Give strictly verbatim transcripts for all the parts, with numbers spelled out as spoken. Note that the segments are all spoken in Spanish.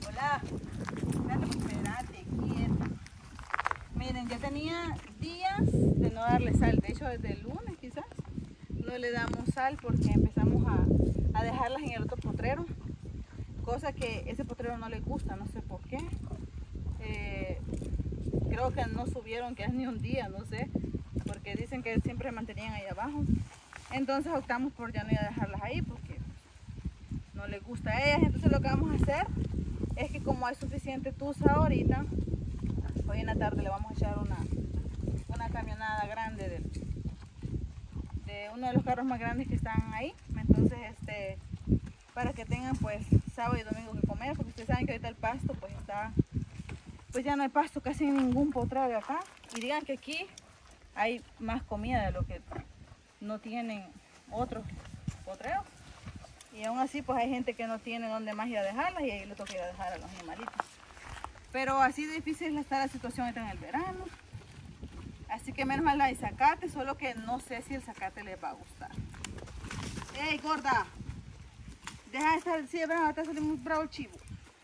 Hola. Espérate, espérate, quieta. Miren, ya tenía días de no darle sal. De hecho, desde el lunes quizás no le damos sal porque empezamos a, a dejarlas en el otro potrero. Cosa que ese potrero no le gusta, no sé por qué. Eh, creo que no subieron que es ni un día, no sé. Porque dicen que siempre se mantenían ahí abajo. Entonces optamos por ya no ir a dejarlas ahí porque no les gusta a ellas. Entonces lo que vamos a hacer es que como hay suficiente tusa ahorita, hoy en la tarde le vamos a echar una, una camionada grande de, de uno de los carros más grandes que están ahí. Entonces este para que tengan pues sábado y domingo que comer, porque ustedes saben que ahorita el pasto pues está, pues ya no hay pasto casi en ningún potrero de acá. Y digan que aquí hay más comida de lo que no tienen otros potreros. Y aún así pues hay gente que no tiene dónde más ir a dejarlas y ahí le toca ir a dejar a los animalitos. Pero así de difícil está la situación ahorita en el verano. Así que menos mal hay zacate, solo que no sé si el zacate les va a gustar. ¡Ey, gorda! Deja de estar, sí, bravo, está saliendo muy bravo el chivo.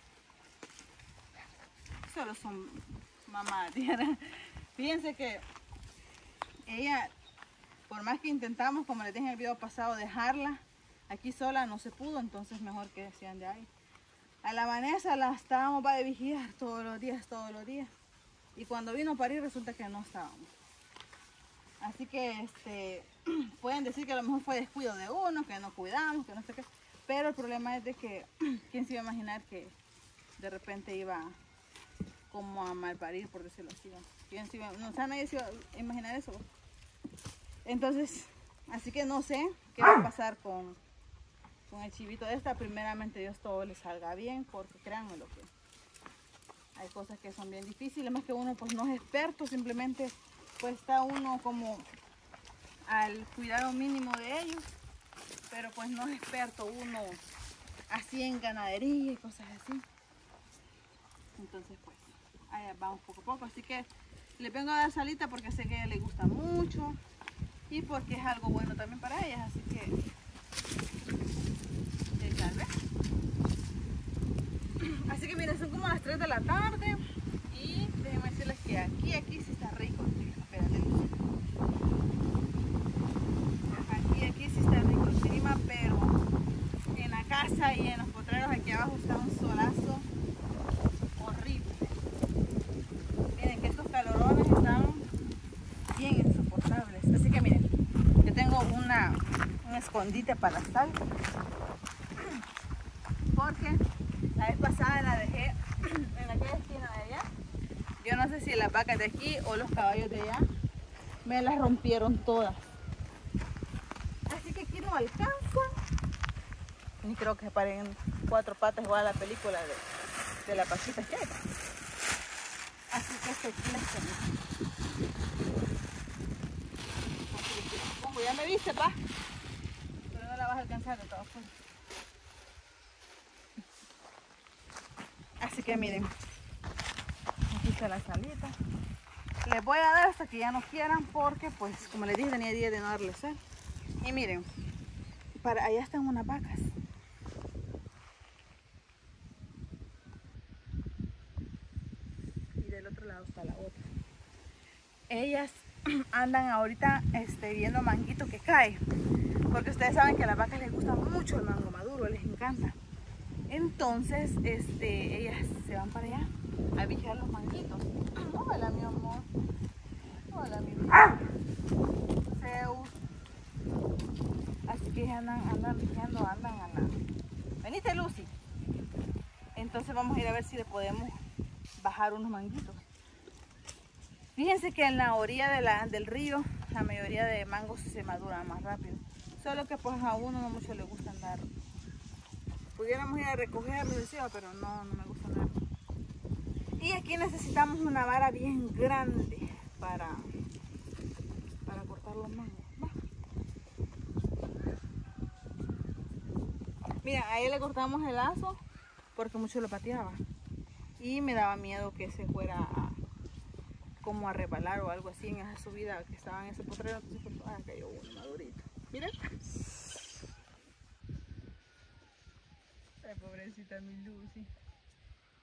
Solo son mamás. Fíjense que ella, por más que intentamos, como les dije en el video pasado, dejarla aquí sola, no se pudo, entonces mejor que se ande ahí. A la Vanessa la estábamos va de vigilar todos los días, todos los días. Y cuando vino a parir resulta que no estábamos. Así que este, pueden decir que a lo mejor fue descuido de uno, que no cuidamos, que no sé qué. Pero el problema es de que, ¿quién se iba a imaginar que de repente iba como a malparir, por decirlo así? ¿Quién se iba, no, o sea, nadie se iba a imaginar eso. Entonces, así que no sé qué va a pasar con, con el chivito de esta. Primeramente Dios todo le salga bien, porque créanme lo que hay cosas que son bien difíciles, más que uno pues no es experto, simplemente pues está uno como al cuidado mínimo de ellos. Pero pues no es experto uno así en ganadería y cosas así. Entonces pues allá vamos poco a poco. Así que le vengo a dar salita porque sé que a ella le gusta mucho y porque es algo bueno también para ellas. Así que tal vez. Así que miren, son como las tres de la tarde y déjenme decirles que aquí, aquí sí está rico. Espérate. Aquí, aquí sí está rico el clima, pero en la casa y en los potreros aquí abajo está un solazo horrible. Miren que estos calorones están bien insoportables. Así que miren, yo tengo una, un escondite para sal, porque la vez pasada la dejé en aquella esquina de allá. Yo no sé si las vacas de aquí o los caballos de allá me las rompieron todas. Así que aquí no alcanza. Ni creo que paren cuatro patas igual a la película de, de la Paquita que hay. Así que este aquí la tengo. Como ya me viste, pa. Pero no la vas a alcanzar de todas formas. Así que miren. Aquí está la salita. Les voy a dar hasta que ya no quieran porque pues como les dije tenía día de no darles sal. Y miren, para allá están unas vacas. Y del otro lado está la otra. Ellas andan ahorita este, viendo manguito que cae. Porque ustedes saben que a las vacas les gusta mucho el mango maduro, les encanta. Entonces, este, ellas se van para allá a vigilar los manguitos. Hola, mi amor. Hola, mi vida. Zeus. Así que andan, andan vigiando, andan a la... Venite, Lucy. Entonces vamos a ir a ver si le podemos bajar unos manguitos. Fíjense que en la orilla de la, del río la mayoría de mangos se maduran más rápido. Solo que pues a uno no mucho le gusta andar. Pudiéramos ir a recogerlos, decía, pero no, no me gusta andar. Y aquí necesitamos una vara bien grande para, para cortar los mangos. ¿Va? Mira, a él le cortamos el lazo porque mucho lo pateaba. Y me daba miedo que se fuera a, como a rebalar o algo así en esa subida que estaba en ese potrero. Entonces, pues, ah, cayó uno madurito. Miren. Ay, pobrecita mi Lucy.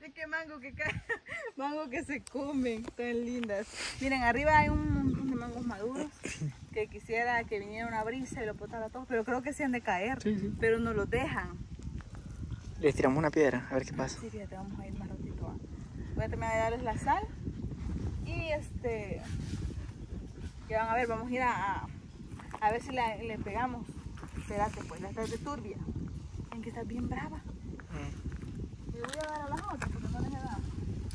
Es que mango que cae, mango que se comen, tan lindas. Miren, arriba hay un montón de mangos maduros que quisiera que viniera una brisa y lo botara todo, pero creo que se han de caer, Sí, sí. pero no los dejan. Les tiramos una piedra, a ver qué pasa. Sí, fíjate, vamos a ir más ratito. ¿Va? Voy a terminar de darles la sal y este, que van a ver, vamos a ir a, a, a ver si la, le pegamos. Espérate, pues, la estás de turbia. En que está bien brava. Mm. Le voy a dar a las otras porque no les he dado.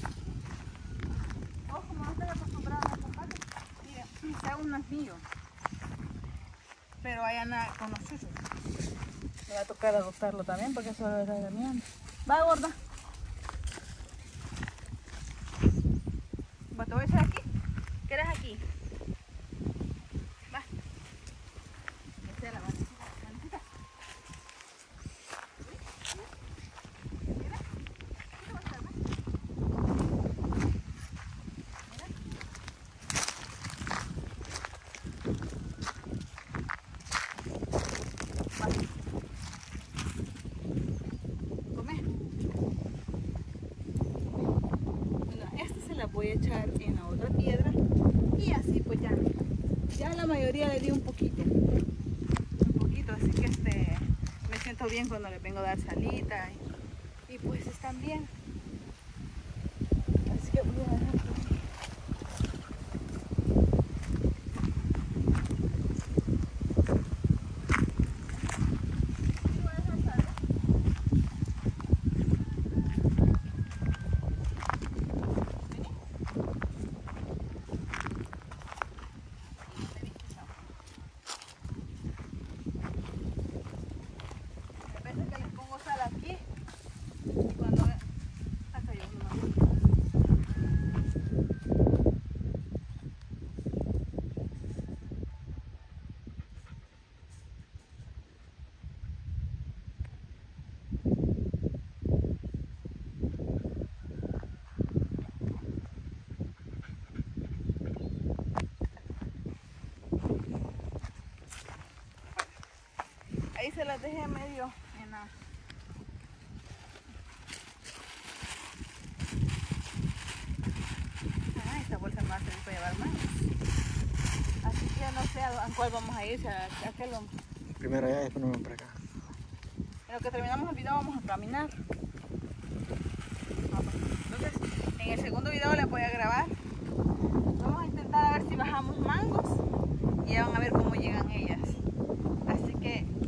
Oh, como no estoy acostumbrada a estos patos. Mira, sea uno es mío. Pero hay nada con los chuchos. Me va a tocar adoptarlo también porque eso lo está comiendo. Va, gorda. Va, te voy a echar aquí. ¿Quieres aquí? Va. Esta es la manecita. Manecita. Mira. ¿Qué va a hacer, Mira. Va. Come. Bueno, esta se la voy a echar en la otra piedra y así pues ya, ya la mayoría le di un poquito, un poquito, así que este, me siento bien cuando les vengo a dar salita y, y pues están bien. Así que voy a dejar por aquí. Ahí se las dejé medio en la... Ah, esta bolsa me va a servir para llevar más. Así que no sé a cuál vamos a ir, a, a qué lo... Primero allá y después nos vamos para acá. En lo que terminamos el video vamos a caminar. Vamos. Entonces, en el segundo video les voy a grabar. Vamos a intentar a ver si bajamos mangos y ya van a ver cómo llegan ellas. Así que